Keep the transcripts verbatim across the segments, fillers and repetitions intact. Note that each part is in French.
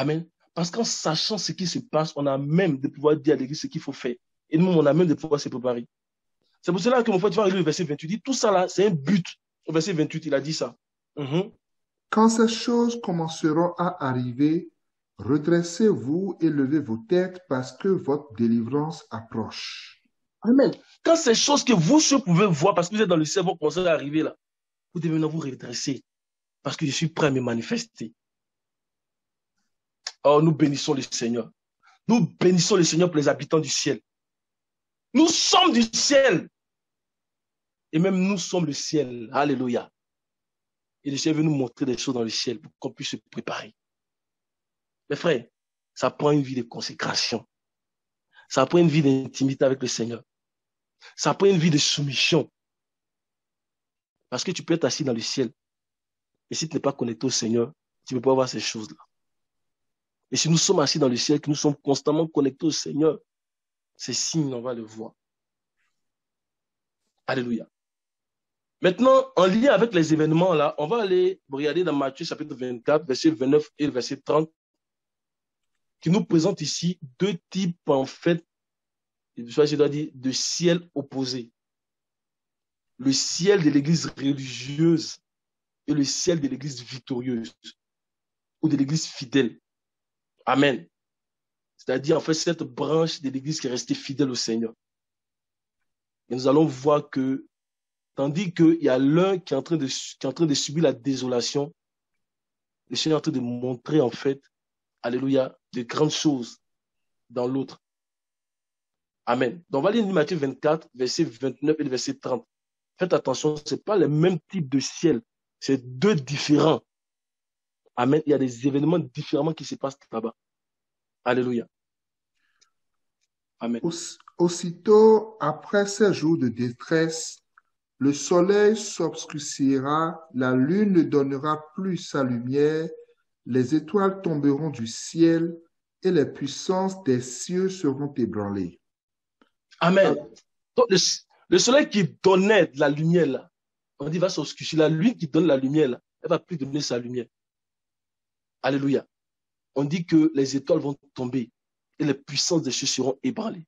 Amen. Parce qu'en sachant ce qui se passe, on a même de pouvoir dire à l'église ce qu'il faut faire. Et nous, on a même de pouvoir se préparer. C'est pour cela que mon frère, tu vas lire le verset vingt-huit. Il dit, tout ça là, c'est un but. Au verset vingt-huit, il a dit ça. Mhm. Quand ces choses commenceront à arriver, redressez-vous et levez vos têtes parce que votre délivrance approche. Amen. Quand ces choses que vous seuls pouvez voir, parce que vous êtes dans le ciel, vont commencer à arriver là, vous devez maintenant vous redresser. Parce que je suis prêt à me manifester. Oh, nous bénissons le Seigneur. Nous bénissons le Seigneur pour les habitants du ciel. Nous sommes du ciel. Et même nous sommes le ciel. Alléluia. Et le Seigneur veut nous montrer des choses dans le ciel pour qu'on puisse se préparer. Mes frères, ça prend une vie de consécration. Ça prend une vie d'intimité avec le Seigneur. Ça prend une vie de soumission. Parce que tu peux être assis dans le ciel. Et si tu n'es pas connecté au Seigneur, tu ne peux pas voir ces choses-là. Et si nous sommes assis dans le ciel, que nous sommes constamment connectés au Seigneur, ces signes, on va le voir. Alléluia. Maintenant, en lien avec les événements là, on va aller regarder dans Matthieu chapitre vingt-quatre, verset vingt-neuf et verset trente, qui nous présente ici deux types, en fait, je dois dire, de ciel opposés. Le ciel de l'église religieuse et le ciel de l'église victorieuse ou de l'église fidèle. Amen. C'est-à-dire, en fait, cette branche de l'église qui est restée fidèle au Seigneur. Et nous allons voir que, tandis qu'il y a l'un qui est en train de, qui est en train de subir la désolation, le Seigneur est en train de montrer, en fait, alléluia, de grandes choses dans l'autre. Amen. Donc, on va lire Matthieu vingt-quatre, verset vingt-neuf et verset trente. Faites attention, ce n'est pas le même type de ciel. C'est deux différents. Amen. Il y a des événements différents qui se passent là-bas. Alléluia. Amen. Auss- Aussitôt après ces jours de détresse, le soleil s'obscurcira, la lune ne donnera plus sa lumière, les étoiles tomberont du ciel et les puissances des cieux seront ébranlées. Amen. Donc, le, le soleil qui donnait de la lumière, là, on dit va s'obscurcir. La lune qui donne la lumière, là, elle va plus donner sa lumière. Alléluia. On dit que les étoiles vont tomber et les puissances des cieux seront ébranlées.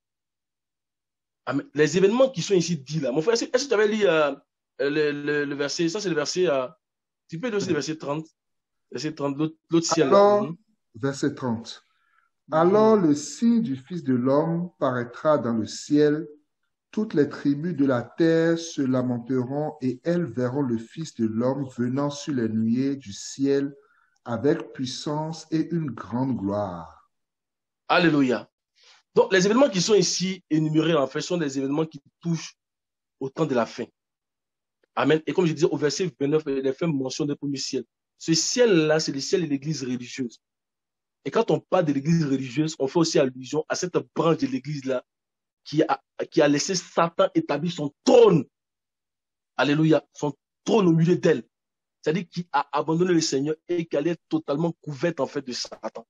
Amen. Les événements qui sont ici dits là. Mon frère, est-ce que tu avais lu euh, le, le, le verset, ça c'est le verset, euh, tu peux lire aussi le verset trente, verset trente, l'autre ciel là. Alors, Mhm. verset trente. Alors Mhm. le signe du Fils de l'homme paraîtra dans le ciel, toutes les tribus de la terre se lamenteront et elles verront le Fils de l'homme venant sur les nuées du ciel avec puissance et une grande gloire. Alléluia. Donc, les événements qui sont ici énumérés, en fait, sont des événements qui touchent au temps de la fin. Amen. Et comme je disais, au verset vingt-neuf, il est fait mention d'un premier ciel. Ce ciel-là, c'est le ciel de l'église religieuse. Et quand on parle de l'église religieuse, on fait aussi allusion à cette branche de l'église-là qui a, qui a laissé Satan établir son trône. Alléluia. Son trône au milieu d'elle. C'est-à-dire qui a abandonné le Seigneur et qu'elle est totalement couverte, en fait, de Satan.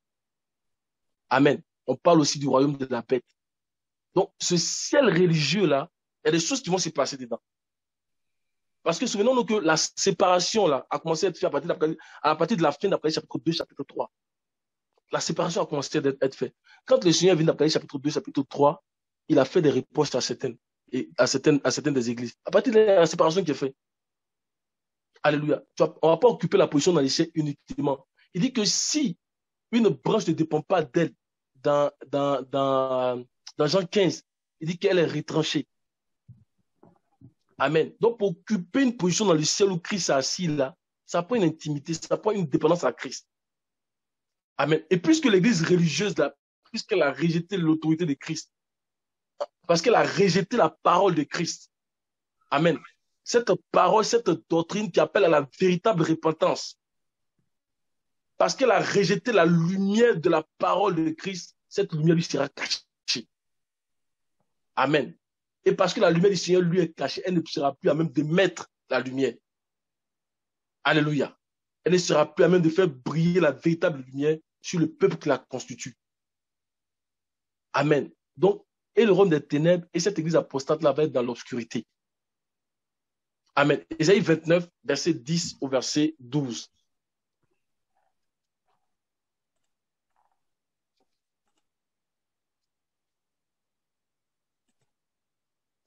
Amen. On parle aussi du royaume de la paix. Donc, ce ciel religieux-là, il y a des choses qui vont se passer dedans. Parce que souvenons-nous que la séparation là, a commencé à être faite à partir de la, à partir de la fin d'Apocalypse chapitre deux, chapitre trois. La séparation a commencé à être faite. Quand le Seigneur vient d'Apocalypse chapitre deux, chapitre trois, il a fait des ripostes à certaines, et à certaines, à certaines des églises. À partir de la séparation qui est faite. Alléluia. On ne va pas occuper la position dans les cieux uniquement. Il dit que si une branche ne dépend pas d'elle, dans, dans, dans, dans Jean quinze, il dit qu'elle est retranchée. Amen. Donc, pour occuper une position dans le ciel où Christ est assis là, ça prend une intimité, ça prend une dépendance à Christ. Amen. Et puisque l'église religieuse, là, puisqu'elle a rejeté l'autorité de Christ, parce qu'elle a rejeté la parole de Christ, Amen. Cette parole, cette doctrine qui appelle à la véritable repentance, parce qu'elle a rejeté la lumière de la parole de Christ, cette lumière lui sera cachée. Amen. Et parce que la lumière du Seigneur lui est cachée, elle ne sera plus à même de mettre la lumière. Alléluia. Elle ne sera plus à même de faire briller la véritable lumière sur le peuple qui la constitue. Amen. Donc, et le royaume des ténèbres et cette église apostate-là va être dans l'obscurité. Amen. Ésaïe vingt-neuf, verset dix au verset douze.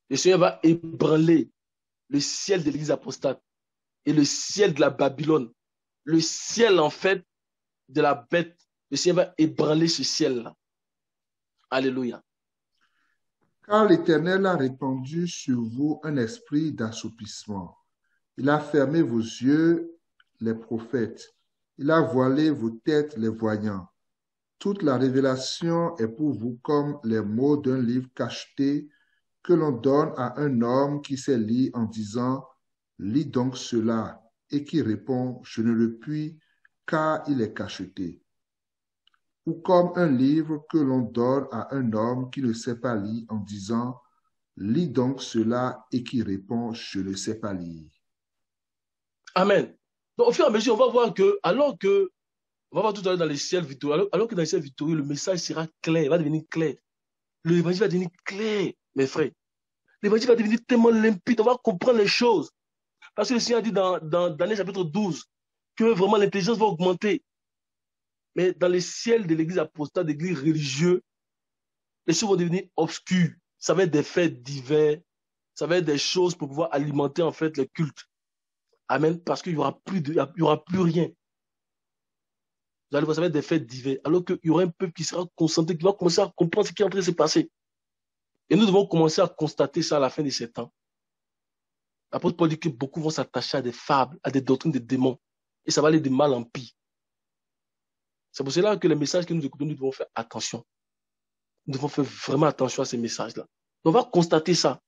Le Seigneur va ébranler le ciel de l'église apostate et le ciel de la Babylone. Le ciel, en fait, de la bête. Le Seigneur va ébranler ce ciel-là. Alléluia. Car l'Éternel a répandu sur vous un esprit d'assoupissement. Il a fermé vos yeux, les prophètes. Il a voilé vos têtes, les voyants. Toute la révélation est pour vous comme les mots d'un livre cacheté que l'on donne à un homme qui sait lire en disant « Lis donc cela » et qui répond « Je ne le puis car il est cacheté ». Ou comme un livre que l'on donne à un homme qui ne sait pas lire en disant « Lis donc cela » et qui répond « Je ne sais pas lire ». Amen. Donc, au fur et à mesure, on va voir que, alors que, on va voir tout à l'heure dans les ciels victorieux, alors, alors que dans les ciels victorieux, le message sera clair, il va devenir clair. L'évangile va devenir clair, mes frères. L'évangile va devenir tellement limpide, on va comprendre les choses. Parce que le Seigneur a dit dans, dans Daniel chapitre douze que vraiment l'intelligence va augmenter. Mais dans les ciels de l'église apostate, de l'église religieuse, les choses vont devenir obscures. Ça va être des faits divers, ça va être des choses pour pouvoir alimenter en fait le culte. Amen. Parce qu'il n'y aura plus de, il y aura plus rien. Vous allez voir, ça va être des faits divers. Alors qu'il y aura un peuple qui sera concentré, qui va commencer à comprendre ce qui est en train de se passer. Et nous devons commencer à constater ça à la fin de ces temps. L'apôtre Paul dit que beaucoup vont s'attacher à des fables, à des doctrines de démons. Et ça va aller de mal en pire. C'est pour cela que les messages que nous écoutons, nous devons faire attention. Nous devons faire vraiment attention à ces messages-là. On va constater ça.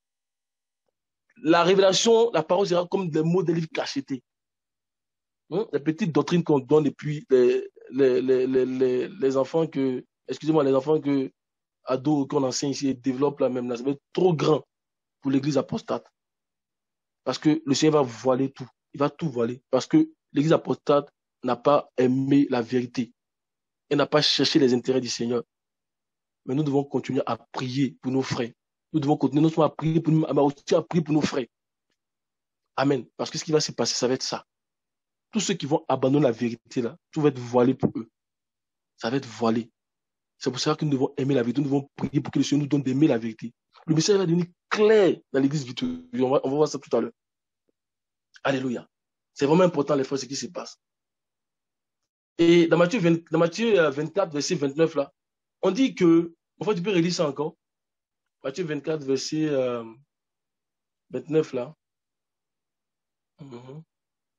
La révélation, la parole sera comme des mots des livres cachetés. Hein? Les petites doctrines qu'on donne et puis les, les, les, les, les, les enfants que, excusez-moi, les enfants que, ados qu'on enseigne ici développent la même là. Ça va être trop grand pour l'église apostate. Parce que le Seigneur va voiler tout. Il va tout voiler. Parce que l'église apostate n'a pas aimé la vérité. Elle n'a pas cherché les intérêts du Seigneur. Mais nous devons continuer à prier pour nos frères. Nous devons continuer non seulement à prier pour nous, mais aussi à prier pour nos frères. Amen. Parce que ce qui va se passer, ça va être ça. Tous ceux qui vont abandonner la vérité, là, tout va être voilé pour eux. Ça va être voilé. C'est pour ça que nous devons aimer la vérité. Nous devons prier pour que le Seigneur nous donne d'aimer la vérité. Le message va devenir clair dans l'église victorieuse. On va, on va voir ça tout à l'heure. Alléluia. C'est vraiment important, les frères, ce qui se passe. Et dans Matthieu, vingt, dans Matthieu vingt-quatre, verset vingt-neuf, là, on dit que, en fait, tu peux relire ça encore. Matthieu vingt-quatre, verset euh, vingt-neuf, là. Mm-hmm.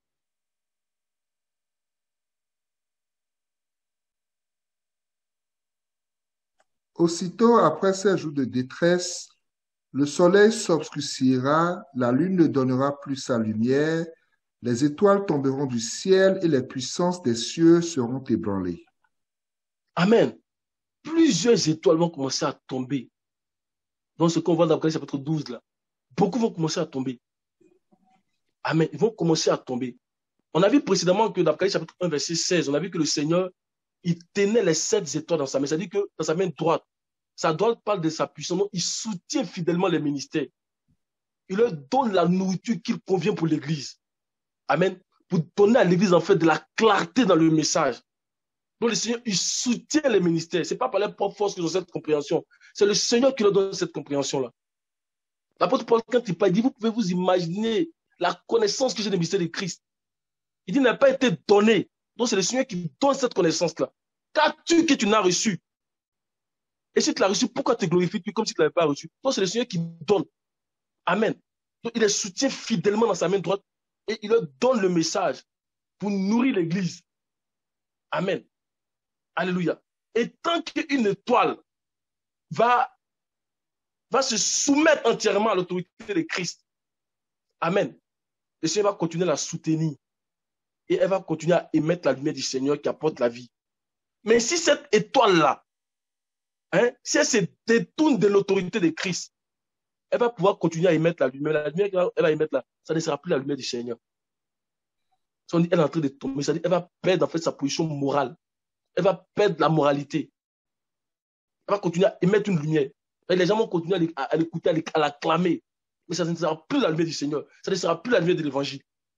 Aussitôt après ces jours de détresse, le soleil s'obscurcira, la lune ne donnera plus sa lumière, les étoiles tomberont du ciel et les puissances des cieux seront ébranlées. Amen. Plusieurs étoiles vont commencer à tomber. Dans ce qu'on voit dans Apocalypse chapitre douze, là. Beaucoup vont commencer à tomber. Amen. Ils vont commencer à tomber. On a vu précédemment que dans Apocalypse chapitre un, verset seize, on a vu que le Seigneur, il tenait les sept étoiles dans sa main. C'est-à-dire que dans sa main droite, sa droite parle de sa puissance. Il soutient fidèlement les ministères. Il leur donne la nourriture qu'il convient pour l'Église. Amen. Pour donner à l'Église, en fait, de la clarté dans le message. Donc, le Seigneur, il soutient les ministères. Ce n'est pas par leur propre force qu'ils ont cette compréhension. C'est le Seigneur qui leur donne cette compréhension-là. L'apôtre Paul, quand il parle, il dit, vous pouvez vous imaginer la connaissance que j'ai des mystères de Christ. Il dit, il n'a pas été donné. Donc, c'est le Seigneur qui donne cette connaissance-là. Qu'as-tu que tu n'as reçu? Et si tu l'as reçu, pourquoi te glorifies-tu comme si tu ne l'avais pas reçu? Donc, c'est le Seigneur qui donne. Amen. Donc, il les soutient fidèlement dans sa main droite et il leur donne le message pour nourrir l'Église. Amen. Alléluia. Et tant qu'une étoile va, va se soumettre entièrement à l'autorité de Christ, amen, le Seigneur va continuer à la soutenir et elle va continuer à émettre la lumière du Seigneur qui apporte la vie. Mais si cette étoile-là, hein, si elle se détourne de l'autorité de Christ, elle va pouvoir continuer à émettre la lumière. La lumière qu'elle va émettre là, ça ne sera plus la lumière du Seigneur. Si on dit elle est en train de tomber, ça dit elle va perdre en fait sa position morale. Elle va perdre la moralité. Elle va continuer à émettre une lumière. Et les gens vont continuer à l'écouter, à l'acclamer. Mais ça ne sera plus la lumière du Seigneur. Ça ne sera plus la lumière de l'Évangile.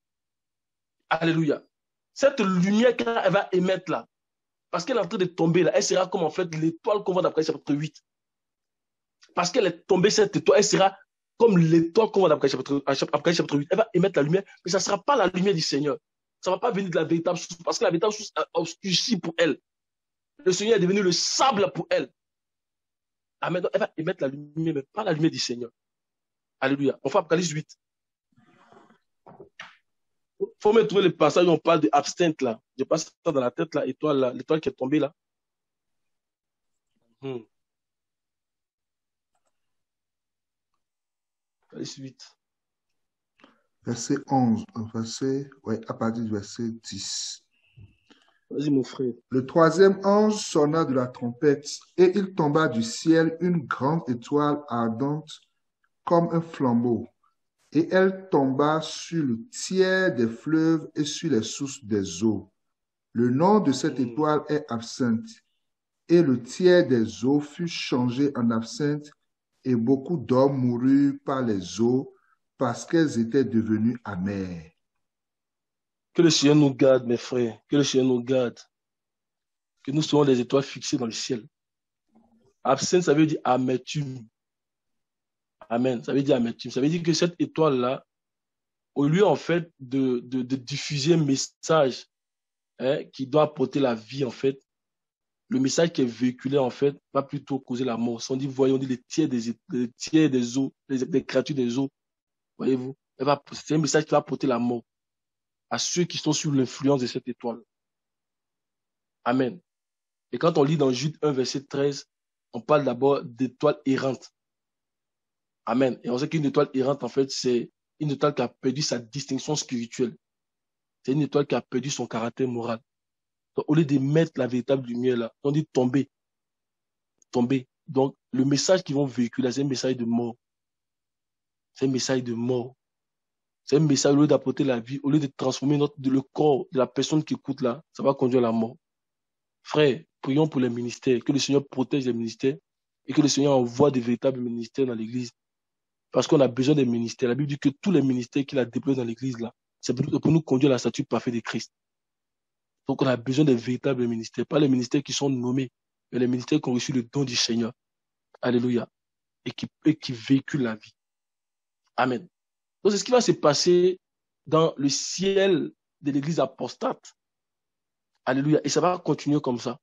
Alléluia. Cette lumière qu'elle va émettre là, parce qu'elle est en train de tomber là, elle sera comme en fait l'étoile qu'on voit d'après chapitre huit. Parce qu'elle est tombée, cette étoile, elle sera comme l'étoile qu'on voit dans Apocalypse chapitre, Apocalypse chapitre huit, elle va émettre la lumière, mais ça ne sera pas la lumière du Seigneur. Ça ne va pas venir de la véritable source, parce que la véritable source est obscurcie pour elle. Le Seigneur est devenu le sable pour elle. Amen. Donc, elle va émettre la lumière, mais pas la lumière du Seigneur. Alléluia. On fait Apocalypse huit. Il faut me trouver le passage où on parle de absinthe là. Je passe ça dans la tête là, l'étoile là, l'étoile qui est tombée là. Hmm. Apocalypse huit. Verset onze, verset, ouais, à partir du verset dix. Vas-y mon frère. Le troisième ange sonna de la trompette, et il tomba du ciel une grande étoile ardente comme un flambeau, et elle tomba sur le tiers des fleuves et sur les sources des eaux. Le nom de cette Hmm. étoile est absinthe, et le tiers des eaux fut changé en absinthe, et beaucoup d'hommes moururent par les eaux parce qu'elles étaient devenues amères. Que le Seigneur nous garde, mes frères. Que le Seigneur nous garde. Que nous soyons des étoiles fixées dans le ciel. Absinthe, ça veut dire amertume. Amen. Ça veut dire amertume. Ça veut dire que cette étoile-là, au lieu en fait de, de, de diffuser un message hein, qui doit apporter la vie, en fait, le message qui est véhiculé, en fait, va plutôt causer la mort. Si on dit, voyons, on dit les tiers des, les tiers des eaux, les, les créatures des eaux, voyez-vous, c'est un message qui va apporter la mort à ceux qui sont sous l'influence de cette étoile. Amen. Et quand on lit dans Jude un, verset treize, on parle d'abord d'étoile errante. Amen. Et on sait qu'une étoile errante, en fait, c'est une étoile qui a perdu sa distinction spirituelle. C'est une étoile qui a perdu son caractère moral. Donc, au lieu de mettre la véritable lumière là, on dit tomber. Tomber. Donc, le message qu'ils vont véhiculer, c'est un message de mort. C'est un message de mort. C'est un message, au lieu d'apporter la vie, au lieu de transformer notre, le corps de la personne qui écoute là, ça va conduire à la mort. Frère, prions pour les ministères, que le Seigneur protège les ministères et que le Seigneur envoie des véritables ministères dans l'église. Parce qu'on a besoin des ministères. La Bible dit que tous les ministères qu'il a déployés dans l'église là, c'est pour nous conduire à la statue parfaite de Christ. Donc on a besoin des véritables ministères, pas les ministères qui sont nommés, mais les ministères qui ont reçu le don du Seigneur. Alléluia. Et qui, et qui véhiculent la vie. Amen. Donc c'est ce qui va se passer dans le ciel de l'église apostate. Alléluia. Et ça va continuer comme ça.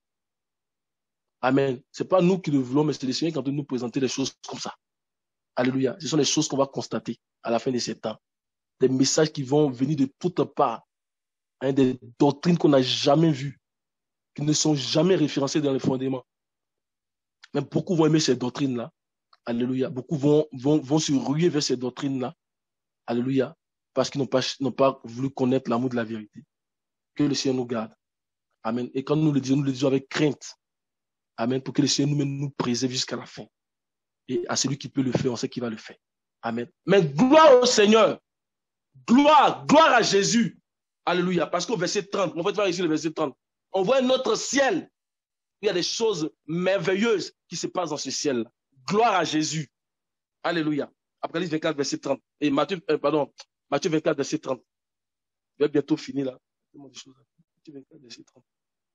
Amen. C'est pas nous qui le voulons, mais c'est le Seigneur qui est en train de nous présenter des choses comme ça. Alléluia. Ce sont les choses qu'on va constater à la fin de ces temps. Des messages qui vont venir de toutes parts. Hein, des doctrines qu'on n'a jamais vues, qui ne sont jamais référencées dans les fondements. Mais beaucoup vont aimer ces doctrines-là. Alléluia. Beaucoup vont, vont, vont se ruer vers ces doctrines-là. Alléluia. Parce qu'ils n'ont pas, n'ont pas voulu connaître l'amour de la vérité. Que le Seigneur nous garde. Amen. Et quand nous le disons, nous le disons avec crainte. Amen. Pour que le Seigneur nous, nous préserve jusqu'à la fin. Et à celui qui peut le faire, on sait qu'il va le faire. Amen. Mais gloire au Seigneur. Gloire, gloire à Jésus. Alléluia. Parce qu'au verset trente, on va voir ici le verset trente, on voit un autre ciel. Il y a des choses merveilleuses qui se passent dans ce ciel. Gloire à Jésus. Alléluia. Apocalypse vingt-quatre, verset trente. Et Matthieu, euh, pardon, Matthieu vingt-quatre, verset trente. Je vais bientôt finir là. Matthieu vingt-quatre, verset trente.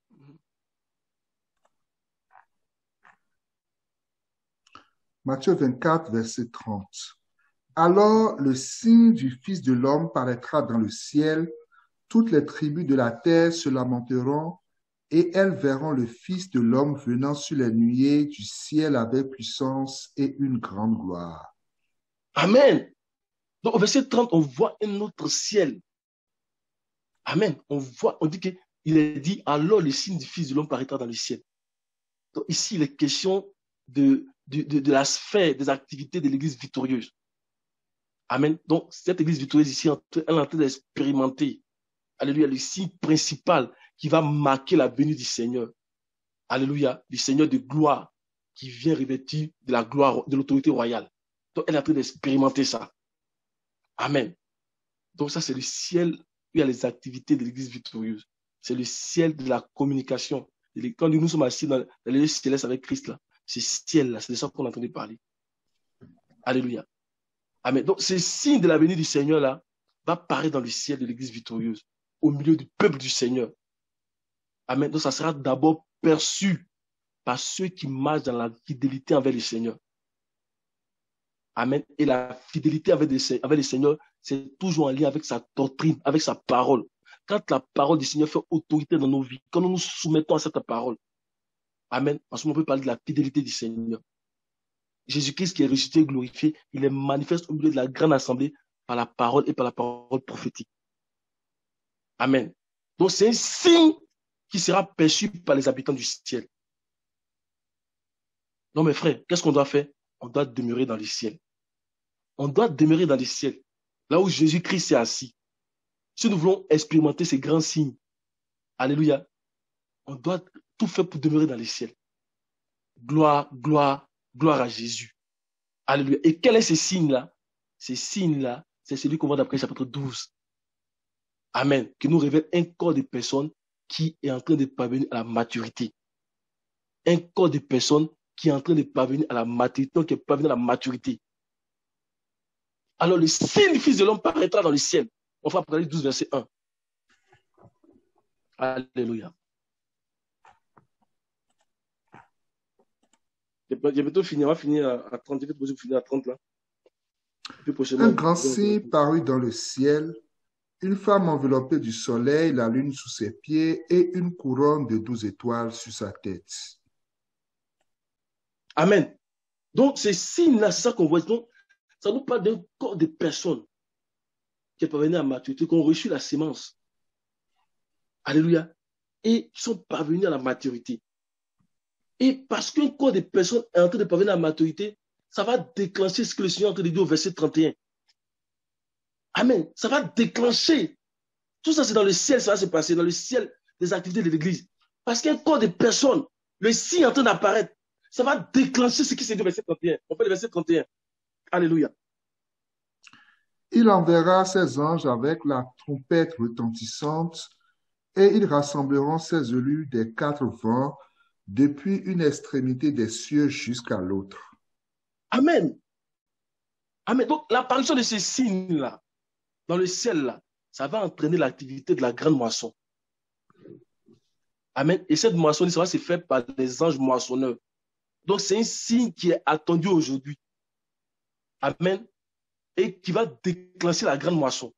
Matthieu vingt-quatre, verset trente. Alors le signe du Fils de l'homme paraîtra dans le ciel, toutes les tribus de la terre se lamenteront, et elles verront le Fils de l'homme venant sur les nuées du ciel avec puissance et une grande gloire. Amen. Donc au verset trente, on voit un autre ciel. Amen. On voit, on dit qu'il est dit, alors le signe du Fils de l'homme paraîtra dans le ciel. Donc ici, il est question de, de, de, de la sphère des activités de l'Église victorieuse. Amen. Donc, cette église victorieuse ici, elle est en train d'expérimenter, alléluia, le signe principal qui va marquer la venue du Seigneur. Alléluia, du Seigneur de gloire qui vient revêtir de la gloire, de l'autorité royale. Donc, elle est en train d'expérimenter ça. Amen. Donc, ça, c'est le ciel où il y a les activités de l'église victorieuse. C'est le ciel de la communication. Quand nous sommes assis dans l'église céleste avec Christ, là, ce ciel-là, c'est de ça qu'on est en train de parler. Alléluia. Amen. Donc, ce signe de la venue du Seigneur là va paraître dans le ciel de l'église victorieuse, au milieu du peuple du Seigneur. Amen. Donc, ça sera d'abord perçu par ceux qui marchent dans la fidélité envers le Seigneur. Amen. Et la fidélité avec, des, avec le Seigneur, c'est toujours en lien avec sa doctrine, avec sa parole. Quand la parole du Seigneur fait autorité dans nos vies, quand nous nous soumettons à cette parole, amen, en ce moment, on peut parler de la fidélité du Seigneur. Jésus-Christ qui est ressuscité, glorifié, il est manifeste au milieu de la grande assemblée par la parole et par la parole prophétique. Amen. Donc, c'est un signe qui sera perçu par les habitants du ciel. Non, mes frères, qu'est-ce qu'on doit faire? On doit demeurer dans le ciel. On doit demeurer dans le ciel, là où Jésus-Christ est assis. Si nous voulons expérimenter ces grands signes, alléluia, on doit tout faire pour demeurer dans le ciel. Gloire, gloire, gloire à Jésus. Alléluia. Et quel est ce signe-là? Ces signes-là, c'est celui qu'on voit d'après chapitre douze. Amen. Qui nous révèle un corps de personnes qui est en train de parvenir à la maturité. Un corps de personnes qui est en train de parvenir à la maturité, qui est parvenu à la maturité. Alors le signe du Fils de l'homme paraîtra dans le ciel. On va Apocalypse douze, verset un. Alléluia. Je vais bientôt finir, on va finir à trente, je vais te finir à trente là. Un grand signe parut dans le ciel, une femme enveloppée du soleil, la lune sous ses pieds et une couronne de douze étoiles sur sa tête. Amen. Donc ces signes-là, c'est ça qu'on voit. Donc, ça nous parle d'un corps de personnes qui est parvenu à la maturité, qui ont reçu la sémence. Alléluia. Et qui sont parvenus à la maturité. Et parce qu'un corps de personnes est en train de parvenir à la maturité, ça va déclencher ce que le Seigneur est en train de dire au verset trente et un. Amen. Ça va déclencher. Tout ça, c'est dans le ciel, ça va se passer, dans le ciel des activités de l'Église. Parce qu'un corps de personnes, le signe est en train d'apparaître, ça va déclencher ce qui s'est dit au verset trente et un. On fait le verset trente et un. Alléluia. Il enverra ses anges avec la trompette retentissante, et ils rassembleront ses élus des quatre vents, depuis une extrémité des cieux jusqu'à l'autre. Amen. Amen. Donc, l'apparition de ces signes-là, dans le ciel-là, ça va entraîner l'activité de la grande moisson. Amen. Et cette moisson, ça va se faire par les anges moissonneurs. Donc, c'est un signe qui est attendu aujourd'hui. Amen. Et qui va déclencher la grande moisson.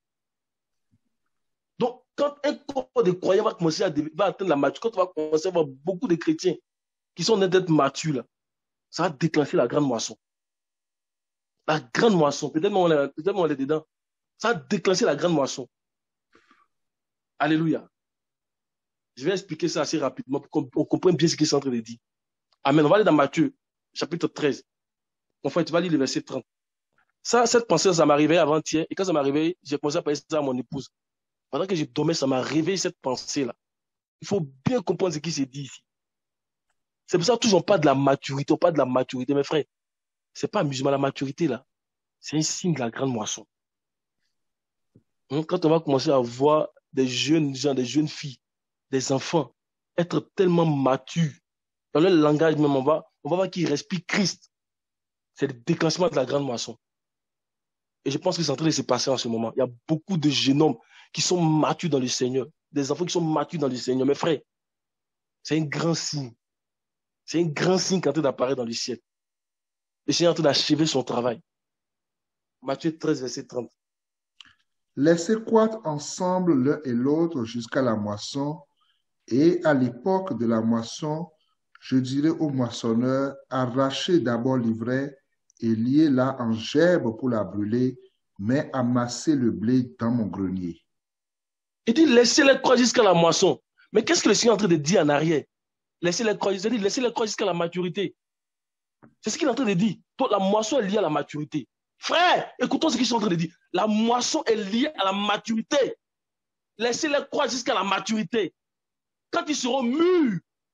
Donc, quand un corps de croyants va commencer à va atteindre la maturité, quand on va commencer à avoir beaucoup de chrétiens qui sont d'être matures, là, ça va déclencher la grande moisson. La grande moisson, peut-être on est, peut-être on est dedans. Ça va déclencher la grande moisson. Alléluia. Je vais expliquer ça assez rapidement pour qu'on comprenne bien ce qu'il est en train de dire. Amen. On va aller dans Matthieu, chapitre treize. Enfin, tu vas lire le verset trente. Ça, cette pensée, ça m'est arrivé avant-hier. Et quand ça m'est arrivé, j'ai commencé à penser ça à mon épouse. Pendant que je dormais, ça m'a réveillé cette pensée-là. Il faut bien comprendre ce qui se dit ici. C'est pour ça que toujours pas de la maturité, pas de la maturité, mes frères. C'est pas amusement, la maturité, là. C'est un signe de la grande moisson. Quand on va commencer à voir des jeunes gens, des jeunes filles, des enfants, être tellement matures, dans leur langage même, on va, on va voir qu'ils respirent Christ. C'est le déclenchement de la grande moisson. Et je pense que c'est en train de se passer en ce moment. Il y a beaucoup de jeunes hommes qui sont matures dans le Seigneur, des enfants qui sont matures dans le Seigneur. Mes frères, c'est un grand signe. C'est un grand signe qui est en train d'apparaître dans le ciel. Le Seigneur est en train d'achever son travail. Matthieu treize, verset trente. Laissez croître ensemble l'un et l'autre jusqu'à la moisson, et à l'époque de la moisson, je dirai aux moissonneurs, arrachez d'abord l'ivraie et liez-la en gerbe pour la brûler, mais amassez le blé dans mon grenier. Il dit, laissez-les croître jusqu'à la moisson. Mais qu'est-ce que le Seigneur est en train de dire en arrière? Laissez-les croître, laissez-les croître jusqu'à la maturité. C'est ce qu'il est en train de dire. Donc, la moisson est liée à la maturité. Frère, écoutons ce qu'ils sont en train de dire. La moisson est liée à la maturité. Laissez-les croître jusqu'à la maturité. Quand ils seront mûrs,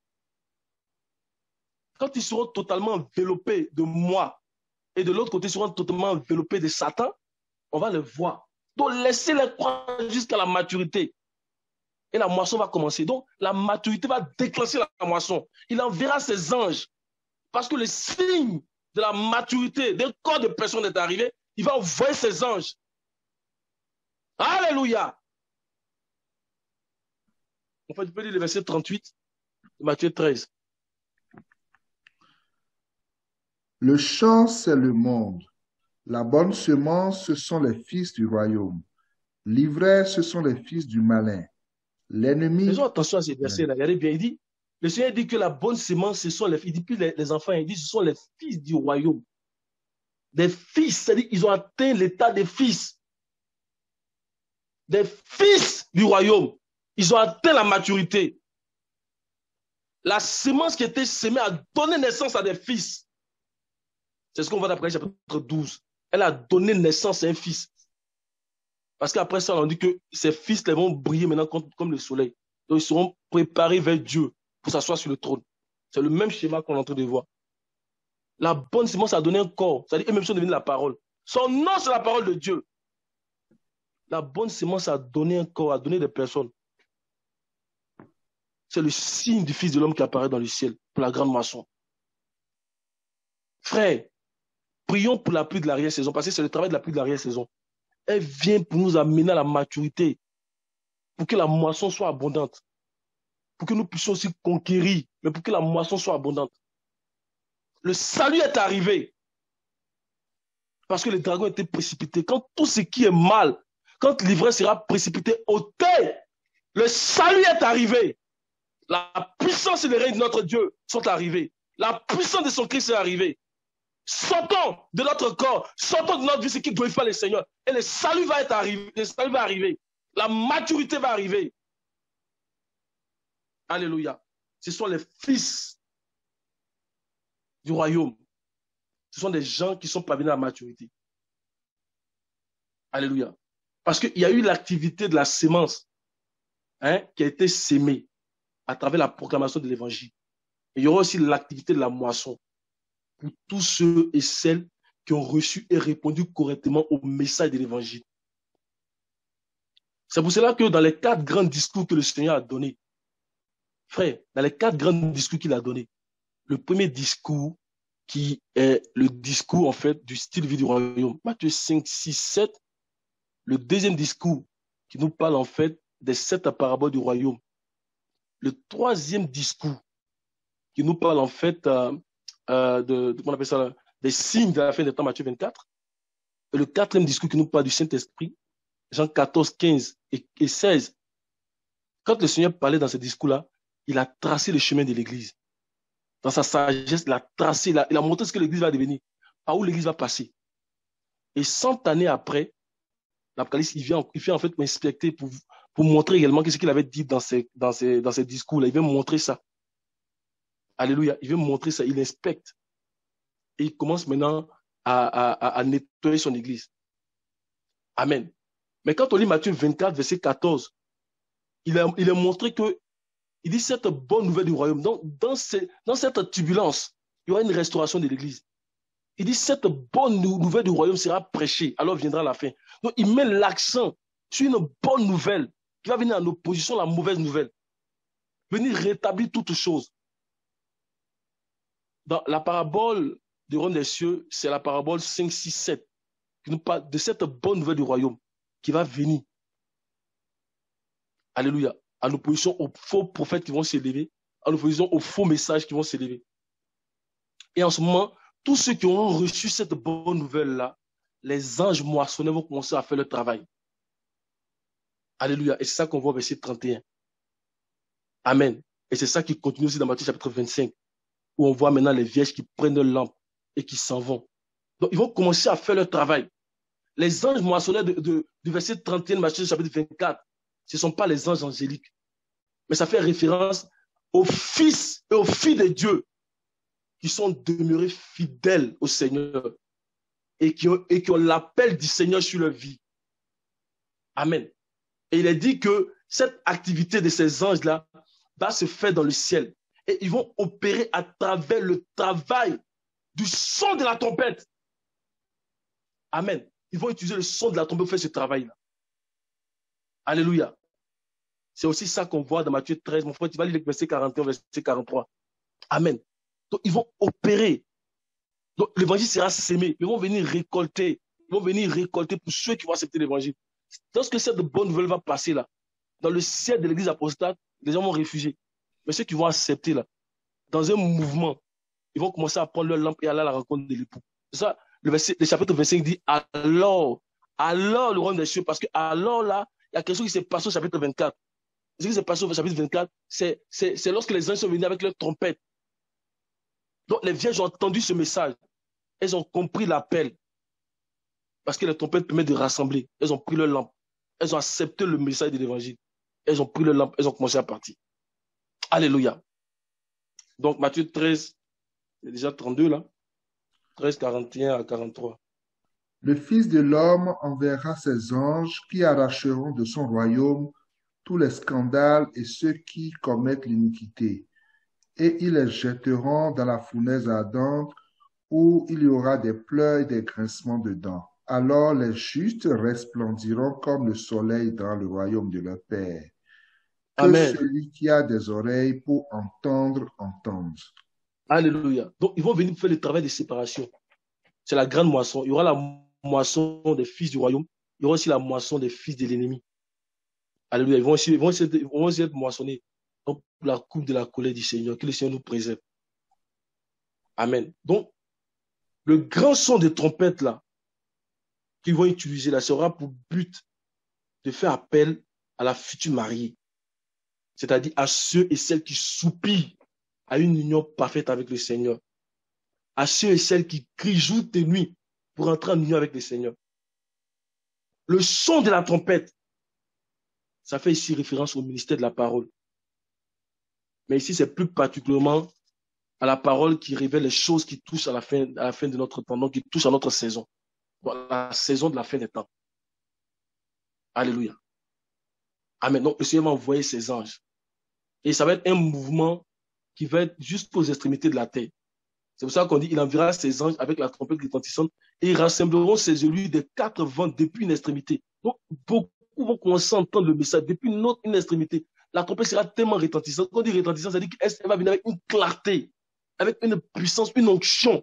quand ils seront totalement enveloppés de moi, et de l'autre côté, ils seront totalement enveloppés de Satan, on va le voir. Donc, laissez-les croître jusqu'à la maturité. Et la moisson va commencer. Donc, la maturité va déclencher la moisson. Il enverra ses anges. Parce que le signe de la maturité d'un corps de personne est arrivé, il va envoyer ses anges. Alléluia. On peut lire le verset trente-huit de Matthieu treize. Le chant, c'est le monde. La bonne semence, ce sont les fils du royaume. L'ivraie, ce sont les fils du malin. Faisons L'ennemi, attention à ces versets-là. Regardez bien, il dit, le Seigneur dit que la bonne semence, ce sont les fils. Il dit plus les, les enfants, il dit ce sont les fils du royaume. Des fils, c'est-à-dire qu'ils ont atteint l'état des fils. Des fils du royaume. Ils ont atteint la maturité. La semence qui était semée a donné naissance à des fils. C'est ce qu'on voit d'après chapitre douze. Elle a donné naissance à un fils. Parce qu'après ça, on dit que ces fils les vont briller maintenant comme, comme le soleil. Donc, ils seront préparés vers Dieu pour s'asseoir sur le trône. C'est le même schéma qu'on est en train de voir. La bonne semence a donné un corps. C'est-à-dire eux-mêmes sont devenus la parole. Son nom, c'est la parole de Dieu. La bonne semence a donné un corps, a donné des personnes. C'est le signe du Fils de l'homme qui apparaît dans le ciel pour la grande moisson. Frère, prions pour la pluie de l'arrière-saison, parce que c'est le travail de la pluie de l'arrière-saison. Elle vient pour nous amener à la maturité, pour que la moisson soit abondante, pour que nous puissions aussi conquérir, mais pour que la moisson soit abondante. Le salut est arrivé, parce que le dragon était précipité. Quand tout ce qui est mal, quand l'ivresse sera précipité au terre, le salut est arrivé. La puissance et le règne de notre Dieu sont arrivés. La puissance de son Christ est arrivée. Sortons de notre corps, sortons de notre vie, ce qui glorifie le Seigneur. Et le salut va être arrivé, le salut va arriver. La maturité va arriver. Alléluia. Ce sont les fils du royaume. Ce sont des gens qui sont parvenus à la maturité. Alléluia. Parce qu'il y a eu l'activité de la sémence hein, qui a été sémée à travers la proclamation de l'évangile. Il y aura aussi l'activité de la moisson pour tous ceux et celles qui ont reçu et répondu correctement au message de l'évangile. C'est pour cela que dans les quatre grands discours que le Seigneur a donnés, frère, dans les quatre grands discours qu'il a donnés, le premier discours qui est le discours en fait du style de vie du royaume, Matthieu cinq, six, sept, le deuxième discours qui nous parle en fait des sept paraboles du royaume, le troisième discours qui nous parle en fait euh, euh, de, de, comment on appelle ça, des signes de la fin des temps, Matthieu vingt-quatre, et le quatrième discours qui nous parle du Saint-Esprit, Jean quatorze, quinze et, et seize. Quand le Seigneur parlait dans ce discours-là, il a tracé le chemin de l'Église. Dans sa sagesse, il a tracé, il a, il a montré ce que l'Église va devenir, par où l'Église va passer. Et cent années après, l'Apocalypse, il vient, il vient en fait inspecter pour, pour montrer également ce qu'il avait dit dans ses, dans ses, dans ses discours-là. Il vient montrer ça. Alléluia. Il vient montrer ça. Il inspecte. Et il commence maintenant à, à, à nettoyer son Église. Amen. Mais quand on lit Matthieu vingt-quatre, verset quatorze, il a, il a montré que, il dit cette bonne nouvelle du royaume, donc dans, ces, dans cette turbulence, il y aura une restauration de l'Église. Il dit cette bonne nouvelle du royaume sera prêchée, alors viendra la fin. Donc il met l'accent sur une bonne nouvelle qui va venir en opposition à la mauvaise nouvelle. Venir rétablir toutes choses. Dans la parabole du royaume des cieux, c'est la parabole cinq, six, sept qui nous parle de cette bonne nouvelle du royaume qui va venir. Alléluia. En opposition aux faux prophètes qui vont s'élever, en opposition aux faux messages qui vont s'élever. Et en ce moment, tous ceux qui ont reçu cette bonne nouvelle-là, les anges moissonneurs vont commencer à faire le travail. Alléluia. Et c'est ça qu'on voit au verset trente et un. Amen. Et c'est ça qui continue aussi dans Matthieu chapitre vingt-cinq, où on voit maintenant les vierges qui prennent leur lampe et qui s'en vont. Donc, ils vont commencer à faire leur travail. Les anges moissonneurs de, de, du verset trente et un de Matthieu chapitre vingt-quatre, ce ne sont pas les anges angéliques, mais ça fait référence aux fils et aux filles de Dieu qui sont demeurés fidèles au Seigneur et qui ont, et qui ont l'appel du Seigneur sur leur vie. Amen. Et il est dit que cette activité de ces anges-là va se faire dans le ciel. Et ils vont opérer à travers le travail du son de la trompette. Amen. Ils vont utiliser le son de la trompette pour faire ce travail-là. Alléluia. C'est aussi ça qu'on voit dans Matthieu treize. Mon frère, tu vas lire le verset quarante et un, verset quarante-trois. Amen. Donc, ils vont opérer. Donc, l'évangile sera sémé. Ils vont venir récolter. Ils vont venir récolter pour ceux qui vont accepter l'évangile. Lorsque cette bonne nouvelle va passer là, dans le ciel de l'église apostate, les gens vont réfugier. Mais ceux qui vont accepter là, dans un mouvement, ils vont commencer à prendre leur lampe et aller à la rencontre de l'époux. C'est ça, le, verset, le chapitre vingt-cinq dit alors, alors le royaume des cieux, parce que alors là, il y a quelque chose qui s'est passé au chapitre vingt-quatre. Ce qui s'est passé au chapitre vingt-quatre, c'est lorsque les anges sont venus avec leur trompette. Donc les vierges ont entendu ce message. Elles ont compris l'appel. Parce que les trompettes permettent de rassembler. Elles ont pris leur lampe. Elles ont accepté le message de l'évangile. Elles ont pris leur lampe. Elles ont commencé à partir. Alléluia. Donc Matthieu treize, c'est déjà trente-deux là. treize, quarante et un à quarante-trois. Le Fils de l'homme enverra ses anges qui arracheront de son royaume tous les scandales et ceux qui commettent l'iniquité, et ils les jetteront dans la fournaise ardente où il y aura des pleurs et des grincements de dents. Alors les justes resplendiront comme le soleil dans le royaume de leur Père. Que Amen. celui qui a des oreilles pour entendre, entende. Alléluia. Donc ils vont venir faire le travail de séparation. C'est la grande moisson. Il y aura la moisson des fils du royaume. Il y aura aussi la moisson des fils de l'ennemi. Alléluia. Ils vont aussi, ils vont aussi, être, ils vont aussi être moissonnés. Donc, pour la coupe de la colère du Seigneur. Que le Seigneur nous préserve. Amen. Donc, le grand son des trompettes là, qu'ils vont utiliser là, sera pour but de faire appel à la future mariée. C'est-à-dire à ceux et celles qui soupirent à une union parfaite avec le Seigneur. À ceux et celles qui crient jour et nuit pour entrer en union avec le Seigneur. Le son de la trompette, ça fait ici référence au ministère de la parole. Mais ici, c'est plus particulièrement à la parole qui révèle les choses qui touchent à la fin, à la fin de notre temps, donc qui touchent à notre saison. La saison de la fin des temps. Alléluia. Amen. Donc, le Seigneur va envoyer ses anges. Et ça va être un mouvement qui va être jusqu'aux extrémités de la terre. C'est pour ça qu'on dit il enverra ses anges avec la trompette retentissante et ils rassembleront ses élus des quatre vents depuis une extrémité. Donc, beaucoup vont commencer à entendre le message depuis une autre une extrémité. La trompette sera tellement retentissante. Quand on dit retentissante, ça veut dire qu'elle va venir avec une clarté, avec une puissance, une onction.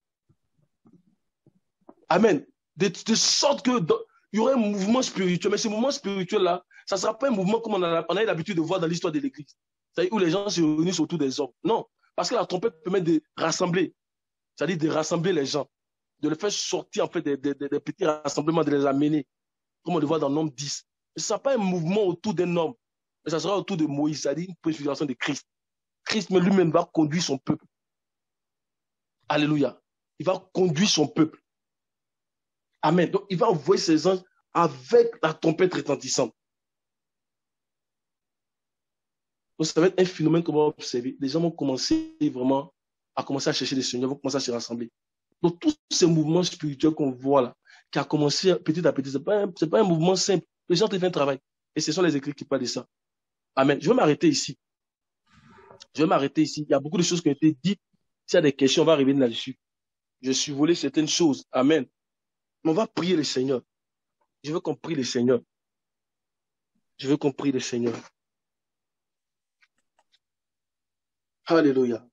Amen. De, de sorte que dans, il y aura un mouvement spirituel. Mais ce mouvement spirituel-là, ça ne sera pas un mouvement comme on a, on a l'habitude de voir dans l'histoire de l'Église. C'est-à-dire où les gens se réunissent autour des hommes. Non. Parce que la trompette permet de rassembler. C'est-à-dire de rassembler les gens. De les faire sortir en fait des, des, des, des petits rassemblements, de les amener. Comme on le voit dans Nombre dix. Ce ne sera pas un mouvement autour d'un homme. Mais ça sera autour de Moïse. C'est-à-dire une préfiguration de Christ. Christ lui-même va conduire son peuple. Alléluia. Il va conduire son peuple. Amen. Donc, il va envoyer ses anges avec la trompette retentissante. Donc, ça va être un phénomène qu'on va observer. Les gens vont commencer vraiment à commencer à chercher le Seigneur, vont commencer à se rassembler. Donc, tous ces mouvements spirituels qu'on voit là, qui a commencé petit à petit, ce n'est pas, pas un mouvement simple. Les gens ont fait un travail. Et ce sont les écrits qui parlent de ça. Amen. Je vais m'arrêter ici. Je vais m'arrêter ici. Il y a beaucoup de choses qui ont été dites. S'il y a des questions, on va revenir là-dessus. Je suis volé certaines choses. Amen. Mais on va prier le Seigneur. Je veux qu'on prie le Seigneur. Je veux qu'on prie le Seigneur. Alléluia.